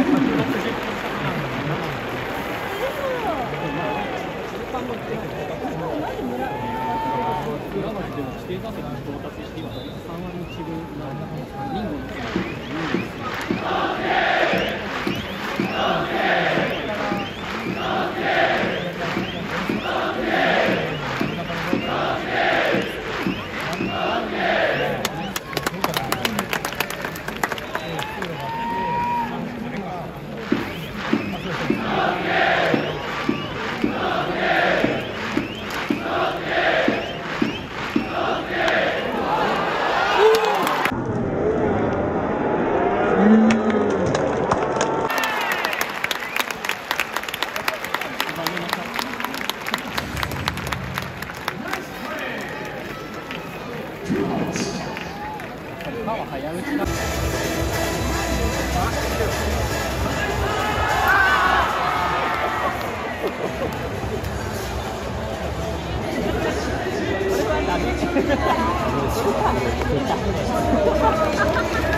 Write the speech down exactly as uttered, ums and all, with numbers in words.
指定座席に到達して今さん割いちぶなんだリンゴの今は早打ちだ。これはダメ。